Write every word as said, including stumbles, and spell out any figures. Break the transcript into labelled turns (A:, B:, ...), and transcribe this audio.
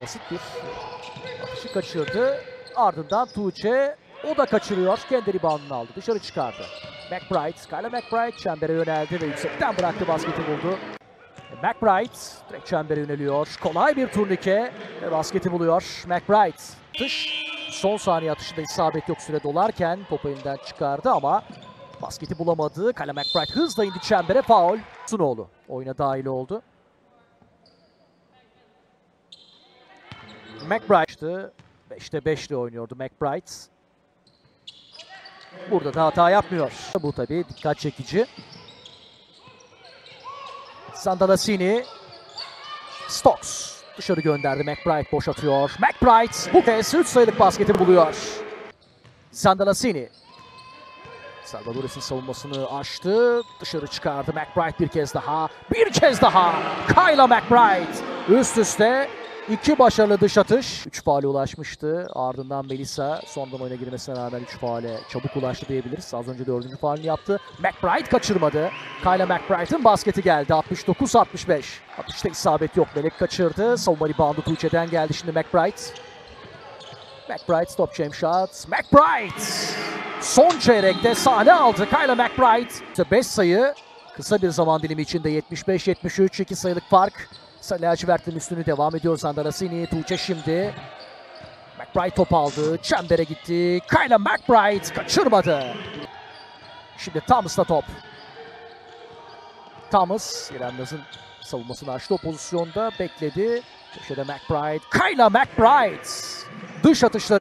A: Basit bir atışı kaçırdı. Ardından Tuğçe, o da kaçırıyor. Kendi reboundunu aldı. Dışarı çıkardı. McBride, Kyla McBride çembere yöneldi ve yüksekten bıraktı, basketi buldu. McBride direkt çembere yöneliyor. Kolay bir turnike ve basketi buluyor. McBride atış. Son saniye atışında isabet yok, süre dolarken topu elinden çıkardı ama basketi bulamadı. Kyla McBride hızla indi çembere, faul. Sunoğlu oyuna dahil oldu. McBride beşte beşle oynuyordu McBride. Burada da hata yapmıyor. Bu tabii dikkat çekici. Sandalasini, Stokes dışarı gönderdi. McBride boş atıyor. McBride bu kez üç sayılık basketi buluyor. Sandalasini, Salvadores'in savunmasını açtı. Dışarı çıkardı. McBride bir kez daha. Bir kez daha. Kyla McBride üst üste iki başarılı dış atış. üç faale ulaşmıştı. Ardından Melisa sondan oyuna girmesine rağmen üç faale çabuk ulaştı diyebiliriz. Az önce dördüncü faalini yaptı. McBride kaçırmadı. Kyla McBride'ın basketi geldi. altmış dokuz altmış beş. Atışta isabet yok. Melek kaçırdı. Savunma reboundu Tuğçe'den geldi şimdi McBride. McBride stop jam shot. McBride son çeyrekte sahne aldı. Kyla McBride beş sayı. Kısa bir zaman dilimi içinde yetmiş beş yetmiş üç, iki sayılık fark. Lacivert'in üstünü devam ediyor Sandalasini. Tuğçe şimdi. McBride top aldı. Çembere gitti. Kyla McBride kaçırmadı. Şimdi Thomas'la top. Thomas, İrem Naz'ın savunmasını açtı o pozisyonda. Bekledi. Köşede McBride. Kyla McBride. Dış atışları.